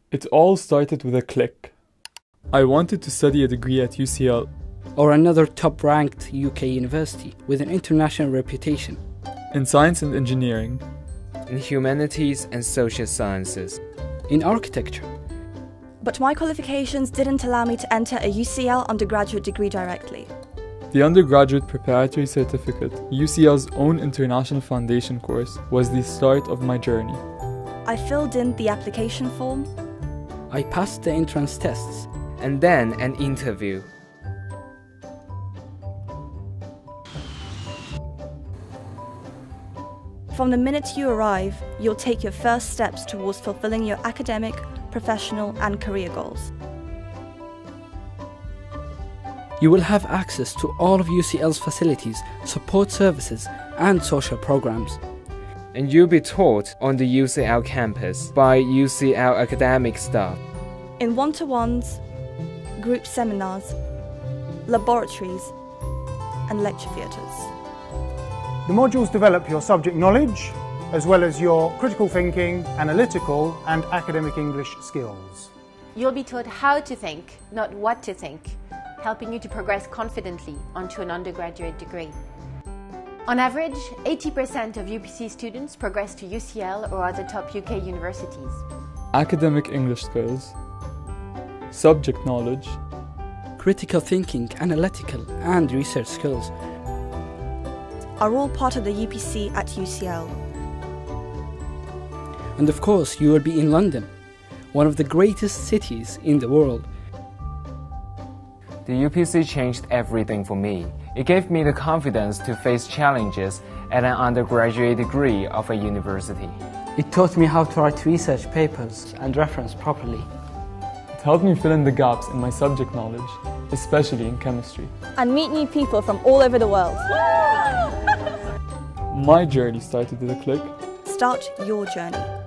It all started with a click. I wanted to study a degree at UCL. Or another top-ranked UK university with an international reputation. In science and engineering. In humanities and social sciences. In architecture. But my qualifications didn't allow me to enter a UCL undergraduate degree directly. The Undergraduate Preparatory Certificate, UCL's own international foundation course, was the start of my journey. I filled in the application form. I passed the entrance tests. And then an interview. From the minute you arrive, you'll take your first steps towards fulfilling your academic, professional and career goals. You will have access to all of UCL's facilities, support services and social programs. And you'll be taught on the UCL campus by UCL academic staff. In one-to-ones, group seminars, laboratories and lecture theatres. The modules develop your subject knowledge, as well as your critical thinking, analytical and academic English skills. You'll be taught how to think, not what to think, helping you to progress confidently onto an undergraduate degree. On average, 80% of UPC students progress to UCL or other top UK universities. Academic English skills, subject knowledge, critical thinking, analytical and research skills are all part of the UPC at UCL. And of course, you will be in London, one of the greatest cities in the world. The UPC changed everything for me. It gave me the confidence to face challenges at an undergraduate degree of a university. It taught me how to write research papers and reference properly. It helped me fill in the gaps in my subject knowledge, especially in chemistry. And meet new people from all over the world. My journey started with a click. Start your journey.